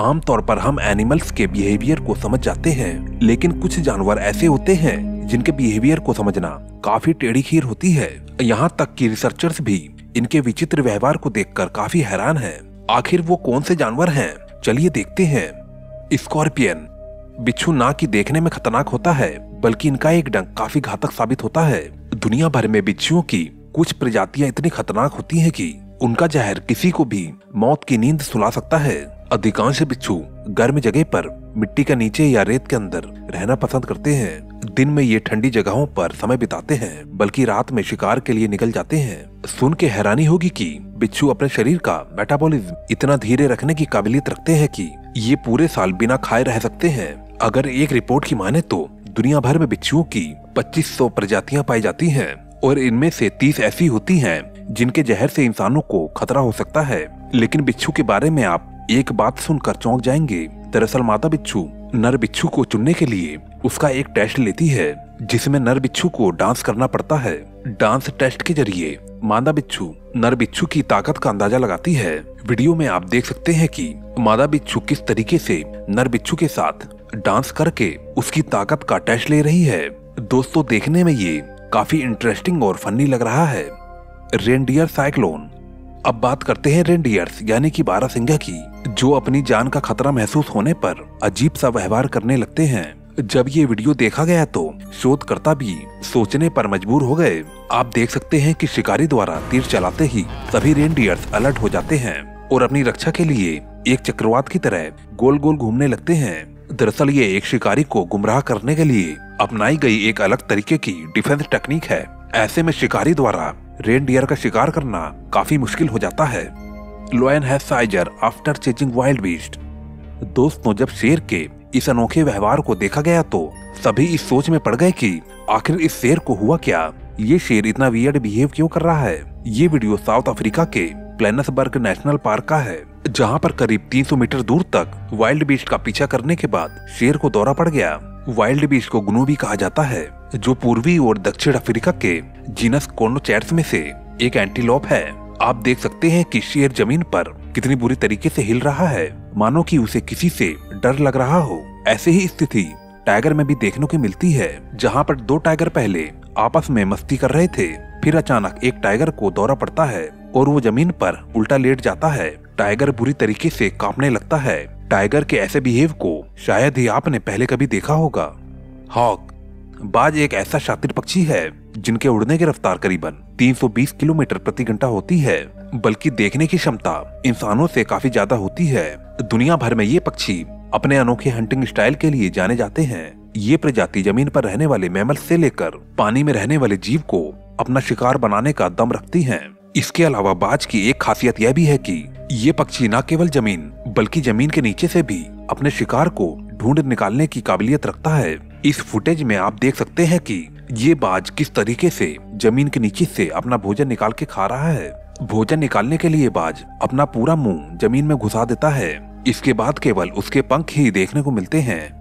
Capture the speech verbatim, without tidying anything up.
आमतौर पर हम एनिमल्स के बिहेवियर को समझ जाते हैं, लेकिन कुछ जानवर ऐसे होते हैं जिनके बिहेवियर को समझना काफी टेढ़ी खीर होती है। यहाँ तक कि रिसर्चर्स भी इनके विचित्र व्यवहार को देखकर काफी हैरान हैं। आखिर वो कौन से जानवर हैं? चलिए देखते हैं। स्कॉर्पियन। बिच्छू ना कि देखने में खतरनाक होता है, बल्कि इनका एक डंक काफी घातक साबित होता है। दुनिया भर में बिच्छुओं की कुछ प्रजातियां इतनी खतरनाक होती हैं कि उनका जहर किसी को भी मौत की नींद सुला सकता है। अधिकांश बिच्छू गर्म जगह पर मिट्टी के नीचे या रेत के अंदर रहना पसंद करते हैं। दिन में ये ठंडी जगहों पर समय बिताते हैं, बल्कि रात में शिकार के लिए निकल जाते हैं। सुन के हैरानी होगी कि बिच्छू अपने शरीर का मेटाबॉलिज्म इतना धीरे रखने की काबिलियत रखते हैं कि ये पूरे साल बिना खाए रह सकते हैं। अगर एक रिपोर्ट की माने तो दुनिया भर में बिच्छुओं की पच्चीस सौ प्रजातियां पाई जाती हैं और इनमें से तीस ऐसी होती हैं जिनके जहर से इंसानों को खतरा हो सकता है। लेकिन बिच्छू के बारे में आप एक बात सुनकर चौंक जाएंगे। दरअसल मादा बिच्छू नर बिच्छू को चुनने के लिए उसका एक टेस्ट लेती है, जिसमें नर बिच्छू को डांस करना पड़ता है। डांस टेस्ट के जरिए मादा बिच्छू नर बिच्छू की ताकत का अंदाजा लगाती है। वीडियो में आप देख सकते हैं कि मादा बिच्छू किस तरीके से नर बिच्छू के साथ डांस करके उसकी ताकत का टेस्ट ले रही है। दोस्तों, देखने में ये काफी इंटरेस्टिंग और फनी लग रहा है। Reindeer cyclone. अब बात करते हैं रेनडियर्स यानी कि बारहसिंगा की, जो अपनी जान का खतरा महसूस होने पर अजीब सा व्यवहार करने लगते हैं। जब ये वीडियो देखा गया तो शोधकर्ता भी सोचने पर मजबूर हो गए। आप देख सकते हैं कि शिकारी द्वारा तीर चलाते ही सभी रेनडियर्स अलर्ट हो जाते हैं और अपनी रक्षा के लिए एक चक्रवात की तरह गोल गोल घूमने लगते हैं। दरअसल ये एक शिकारी को गुमराह करने के लिए अपनाई गई एक अलग तरीके की डिफेंस टेक्निक है। ऐसे में शिकारी द्वारा रेनडियर का शिकार करना काफी मुश्किल हो जाता है। Lion has seizure after chasing wild beast. दोस्तों, जब शेर के इस अनोखे व्यवहार को देखा गया तो सभी इस सोच में पड़ गए कि आखिर इस शेर को हुआ क्या, ये शेर इतना वियर्ड बिहेव क्यों कर रहा है। ये वीडियो साउथ अफ्रीका के प्लेनसबर्ग नेशनल पार्क का है, जहाँ पर करीब तीन सौ मीटर दूर तक वाइल्ड बीस्ट का पीछा करने के बाद शेर को दौरा पड़ गया। वाइल्ड बीस्ट को ग्नू भी कहा जाता है, जो पूर्वी और दक्षिण अफ्रीका के जीनस कोर्नोचैट्स में से एक एंटीलोप है। आप देख सकते हैं कि शेर जमीन पर कितनी बुरी तरीके से हिल रहा है, मानो कि उसे किसी से डर लग रहा हो। ऐसे ही स्थिति टाइगर में भी देखने को मिलती है, जहाँ पर दो टाइगर पहले आपस में मस्ती कर रहे थे, फिर अचानक एक टाइगर को दौरा पड़ता है और वो जमीन पर उल्टा लेट जाता है। टाइगर बुरी तरीके से कांपने लगता है। टाइगर के ऐसे बिहेव को शायद ही आपने पहले कभी देखा होगा। हॉक। बाज एक ऐसा शातिर पक्षी है जिनके उड़ने की रफ्तार करीबन तीन सौ बीस किलोमीटर प्रति घंटा होती है, बल्कि देखने की क्षमता इंसानों से काफी ज्यादा होती है। दुनिया भर में ये पक्षी अपने अनोखे हंटिंग स्टाइल के लिए जाने जाते हैं। ये प्रजाति जमीन पर रहने वाले मैमल से लेकर पानी में रहने वाले जीव को अपना शिकार बनाने का दम रखती हैं। इसके अलावा बाज की एक खासियत यह भी है कि ये पक्षी न केवल जमीन बल्कि जमीन के नीचे से भी अपने शिकार को ढूंढ निकालने की काबिलियत रखता है। इस फुटेज में आप देख सकते हैं कि ये बाज किस तरीके से जमीन के नीचे से अपना भोजन निकाल के खा रहा है। भोजन निकालने के लिए बाज अपना पूरा मुंह जमीन में घुसा देता है। इसके बाद केवल उसके पंख ही देखने को मिलते हैं।